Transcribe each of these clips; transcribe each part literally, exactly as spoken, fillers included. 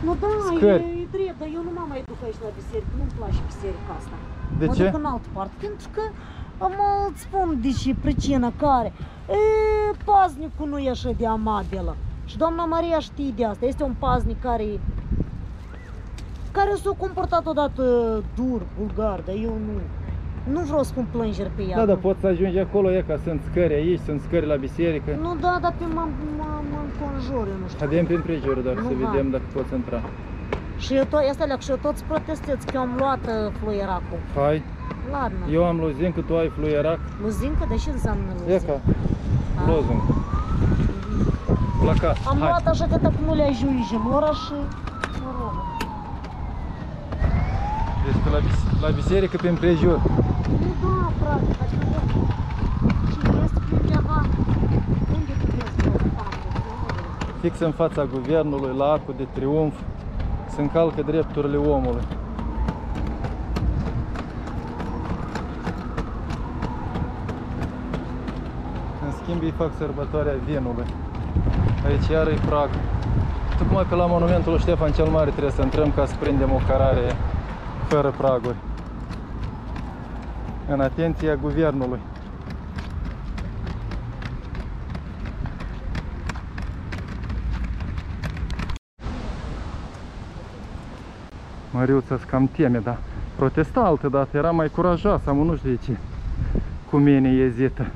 Nu, da, scări. e, e drept, dar eu nu m-am mai duc aici la biserică, nu-mi place biserica asta. De mă ce? duc în altă parte, pentru că am îți spun de ce pricina care. E, paznicul nu e așa de amabilă. Și doamna Maria știe de asta. Este un paznic care care s-a comportat odată dur, vulgar, dar eu nu. Nu vreau să pun plângeri pe ea. Da, dar poți să ajungi acolo, e ca sunt scări aici, sunt scări la biserică. Nu, da, dar pe mă înconjur, eu nu știu. Haidem prin prejur, dacă Nu, să va. vedem dacă poți intra. Și eu tot, asta leac, și eu toți protestez că eu am luat uh, fluieracul. Hai, Ladno. eu am lozincă, tu ai fluierac. Luzincă, de ce înseamnă E luzincă? ca lozuncă. Placat, Am hai. luat așa că dacă nu le ajungem, ora și mă rog. Deci pe la, bis la biserică prin prejur. Nu, da, frate, adică și este undeva, unde tu vezi o Fix în fața guvernului, la Arcul de Triumf, se încalcă drepturile omului. În schimb, îi fac sărbătoarea vinului. Aici iar e prag. Tocmai pe la monumentul lui Ștefan cel Mare trebuie să intrăm ca să prindem o cărare fără praguri. În atenția guvernului. Măriuța-ți cam teme, dar protesta altă dată, era mai curajoasă, am nu știu de ce. Cu mine ezită.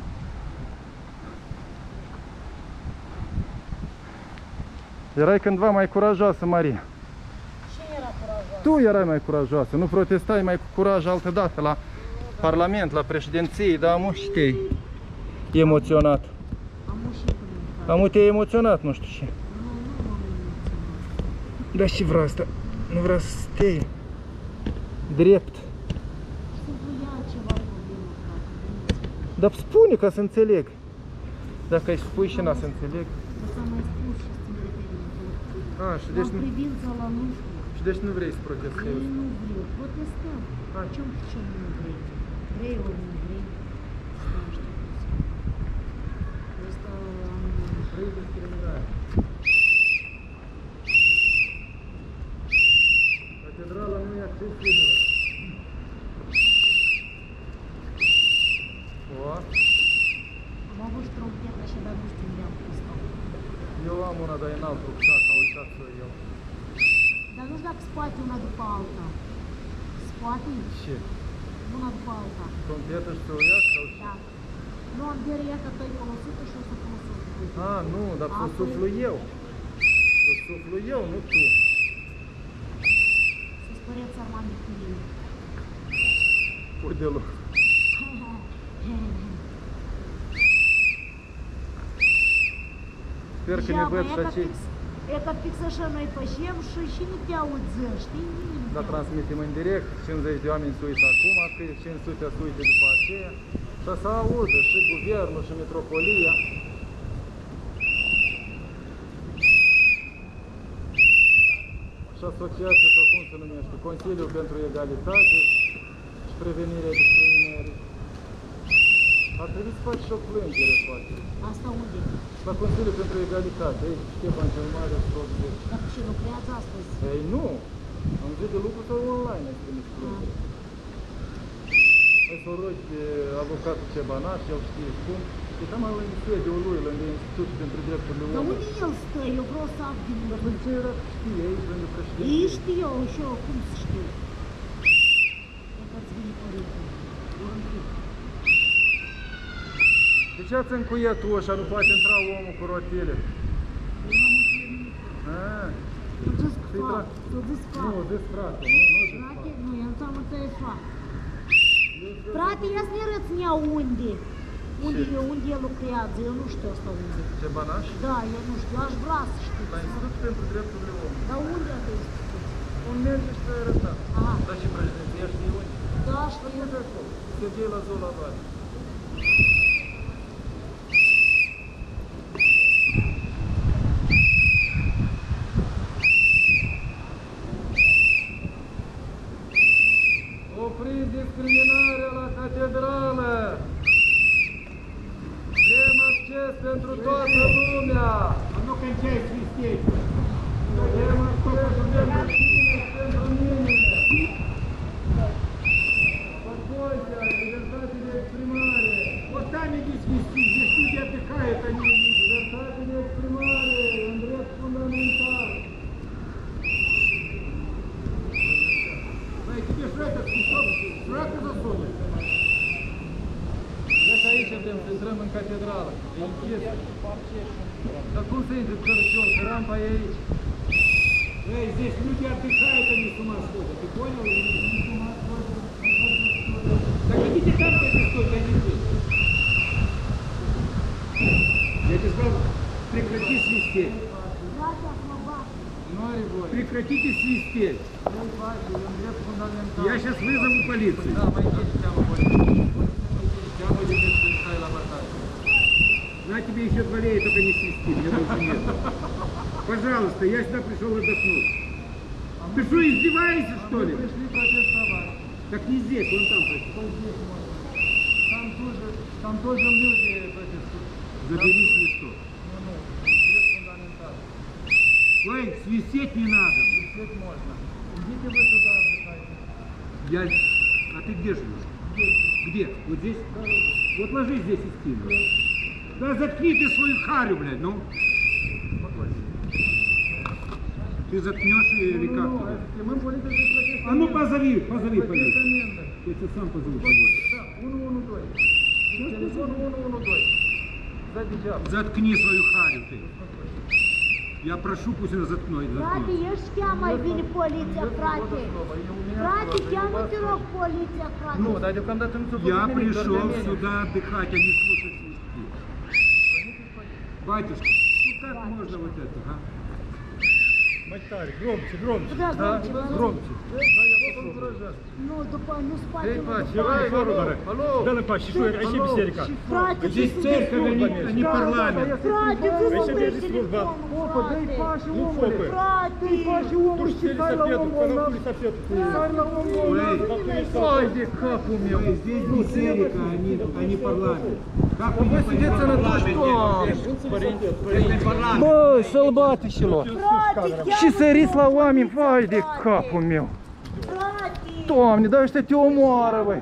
Erai cândva mai curajoasă, Maria. Ce era curajoasă? Tu erai mai curajoasă, nu protestai mai cu curaj altă dată la Parlament, la președinție, dar amu și te-ai emoționat. Am ușit în Amu te-ai emoționat, nu știu ce. Nu, nu m-am emoționat. Dar și vrea asta, nu vrea să stea drept. Simplu ia ceva problemă, frate. Dar spune ca să înțeleg. Dacă ai spui și n-a să înțeleg. Dar s-a mai spus și să ne referim. A, și deci În nu, privința la nu știu. și deci nu vrei să Eu protestezi. nu vreau. Protestăm. Ce ce nu vrei? Vrei ori nu vrei? Nu știu cum să spun. Asta am... Vrei discriminare. Catedrala nu e accesibilă. O, Am avut și trompetă și dar nu știu unde am pus-o. eu am una, dar e în alt rucsac, am uitat să o iau. Dar nu știu dacă spate una după alta. Spate Ce? una după alta. Trompetă și să o ia sau ce? Da. Nu am de ea că tu ai folosit-o și o să folosești. A, nu, dar să o Apoi- suflu eu. Să o suflu eu, nu tu. Să spăreți armanii cu mine. Pur deloc. Sper că ne Ia, văd mă, și e ca acei. fix- E ca fix așa noi pășim și cine te auzi, știi? Nimeni. Dar transmitem în direct, cincizeci de oameni se uită acum, că cinci sute se uită după aceea. Și să audă și guvernul și metropolia. Și asociația, sau cum se numește, Consiliul pentru Egalitate și Prevenirea Discriminării. Ar trebui să faci și o plângere, poate. Asta unde? La Consiliul pentru Egalitate, aici, Ștefan cel Mare, tot de... Dar ce lucrează astăzi? Ei, nu! Am zis de lucru sau online ai trimis plângere. Hai să o rogi pe avocatul Cebanaș, el știe cum. E cam mai lângă sediul lui, lângă Institutul pentru Drepturile Dar Omului. unde el stă? Eu vreau să aflu din Dar ce era știe aici, lângă președinte? Ei știu și eu, cum să știu? E că-ți vine părinte. Eu un pic. De ce ați încuiat ușa? Nu poate intra omul cu rotile. Eu n-am întâlnit. Ah, Eu zis cu Să-i fac. trag. Eu zis nu, fac. zis frate, nu? Nu zis Frate, frate. nu, eu am întâlnit fac. Frate, ia să ne arăți mea unde. Unde, Ce? unde el lucrează, eu nu știu asta unde. Cebanaș? Da, eu nu știu, aș vrea să știu. La Institut pentru Drepturile Omului. Dar unde a fost? Un merge și te-ai arătat. Aha. Dar și președinția știe unde? Da, Păi știu. e de acolo. Serghei la Zola Vale. Opriți discriminarea la catedrală! Vrem acces pentru toată lumea! Nu cântei, Cristiei! Vrem acces Vreau să sune. Deci aici avem, să intrăm în catedrală. E închis. Dar cum să intri, Cărăciol, că rampa e aici? Эй, здесь люди отдыхают, они с ума сходят. Ты понял? Так идите там, где ты стой, а не здесь. Я тебе сказал, прекрати свистеть. Прекратите свистеть. Я сейчас вызову полицию. На тебе еще дволей, только не свисти, мне больше нет. Пожалуйста, я сюда пришел отдохнуть. Ты что, издеваешься, что ли? Так не здесь, вон там протестуют. Там тоже, там тоже люди протестуют. Забери свисток. Ой, свистеть не надо. Свистеть можно. Идите вы сюда отдыхайте. Я... А ты где живешь? Где? Вот здесь? Вот ложись здесь и спи. Да заткни ты свою харю, блядь, ну. Ты заткнешь или как? А ну позови, позови полицию. Я тебя сам позову полицию. Телефон сто двенадцать. Заткни свою харю ты. Я прошу, пусть она заткнет. Frate, ești cheamă, vine poliția, frate. Frate, cheamă-te rog poliția, frate. Nu, dar deocamdată nu s-a făcut Я nimic, пришел doar de mine. сюда отдыхать, а не слушать свистки. Батюшка, ну как можно вот это, а? Матарь, громче, громче. Da, Да, gромче. громче. Да, я потом выражаюсь. Nu, după, nu spate, Эй, nu Паш, după. Ай, алло, алло. Да, на паще, что, а еще бисерика? Frate, Здесь церковь, а не, а не парламент. frate, Aici vă merge mă slujba. telefonul, frate. Ну, фопы. Frate, Tu știi лисапету, когда хули сапету. Ой, где капу meu. Ой, здесь не церковь, а не, а не парламент. Как вы не Сидеться на понимаете? точком. Băi, sălbaticilor! frate, Și săriți la oameni, vai de capul meu! Frate, Doamne, dar ăștia te omoară, băi!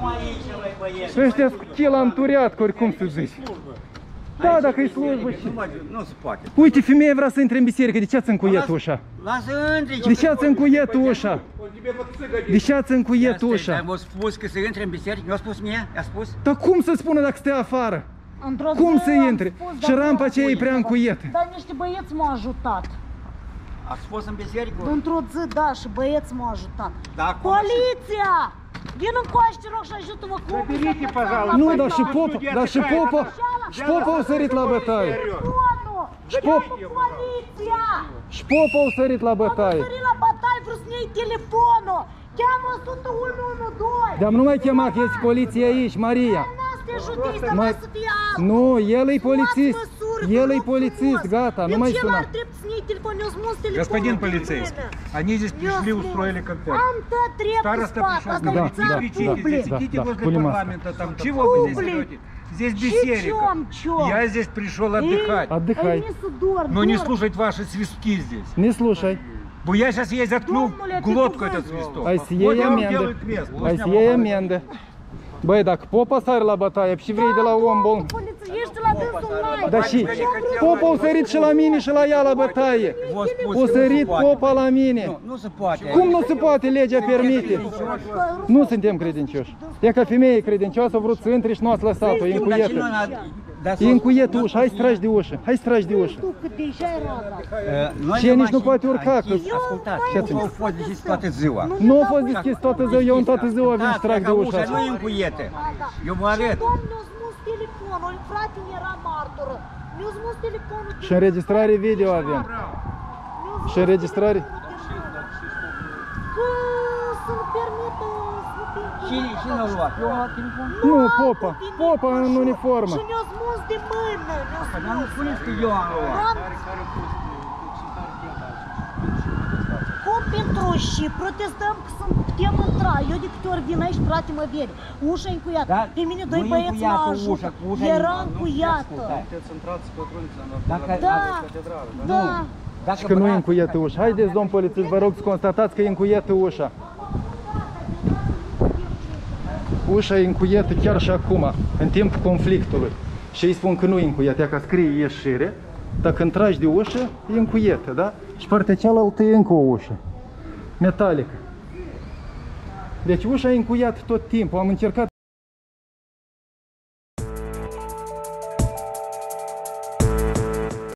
Ăștia cu chila înturiat, oricum să zici. Da, dacă e slujbă și... Nu se poate. Uite, femeia vrea să intre în biserică, de ce ați încuiet ușa? Lasă între. De ce ați încuiet ușa? De ce ați încuiet ușa? Mi-a spus că să intre în biserică, mi-a spus mie, i-a spus. Dar cum să spună dacă stă afară? într-o Cum zi să am intre? spus, Și dar rampa nu aceea e am prea voie. încuietă. Dar niște băieți m-au ajutat. Ați fost în biserică? Într-o zi, da, și băieți m-au ajutat. Da, acum Poliția! Vin încoace, te rog, și ajută-mă cu Заберите, пожалуйста. Nu, dar și popa, dar și popa, și popa au sărit la bătaie. telefonul! Și pop, Poliția! și popa au sărit la Am bătaie. sărit la bătaie, vreau să-mi iei telefonul! Cheamă o sută unu unu doi! Dar nu mai chema că ești poliție aici, Maria. Te ajutezi, dar Mai- mai să fie alt! Nu, el e polițist. Luați măsuri, El vă e rog polițist, frumos. gata, nu Din mai ce suna. l-ar drept să-mi iei telefon? Eu-ți mulți telefonul Господин din полицейский, mână. они здесь пришли, Eu устроили spun, концерт. Am tot dreptul Староста spate, пришел, asta говорит, e не țară кричите, publică. здесь да, сидите да, возле Пулемаска. парламента, там, чего вы здесь Публик. живете? Здесь Чё, беседка. чё? Я здесь пришел отдыхать, Отдыхай. Ei, mi-e dor, но не dor. слушать ваши свистки здесь. Не слушай. Бо я сейчас ей заткну Domnule, глотку ты этот куда? свисток. Ai să iei Вот я вам amendă. делаю крест. Ai să iei amendă. Băi, dacă popa sare la bătaie și vrei de la om bun. Polițiești la dânsul live. Dar și popa au sărit și la mine și la ea la bătaie. v-a spus O că nu se sărit poate. popa la mine. Nu, nu se poate. Cum nu se poate? Legea permite. Nu suntem credincioși. E ca femeie credincioasă a vrut să intre și nu ați lăsat-o, e Dar și noi încuietă. n-a- dar E încuietă ușa, hai să tragi de ușă, hai să tragi de ușă. Tu cât deja era dat. Uh, noi Și ea ne nici nu mașini poate urca, închis, că- Ascultați, Ce nu ține? au fost deschis toată ziua. Nu a fost deschis toată ziua, eu în toată ziua vin și trag de ușa ușa nu asta. e încuietă. Eu vă arăt. Domnul, îți mus telefonul, frate era martură. Mi-a mus telefonul. Și înregistrare video avem. Și înregistrare. Că să-mi permită să nu fie... Cine, cine a luat? Eu am luat telefon? Nu, popa, popa în uniformă. Și ne-a smus de mână, ne-a Păi, dar nu smus. spuneți că eu am luat. Am... Cum pentru și protestăm că să putem intra. Eu de câte ori vin aici, frate, mă vede. Ușa e încuiată. Da, Pe mine doi nu e băieți mă încuiată ajută. ușa, cu ușa Era nu- nu încuiată. ascultai. Puteți intrați pe trunță în Dacă, Da, da. dacă Și că nu e băiat- încuietă ușa. Haideți, domn polițist, vă rog să constatați că e încuietă ușa. Ușa e încuietă chiar și acum, în timpul conflictului. Și îi spun că nu e încuietă, ea că scrie ieșire, dar când tragi de ușă, e încuietă, da? Și partea cealaltă e încă o ușă, metalică. Deci ușa e încuiat tot timpul. Am încercat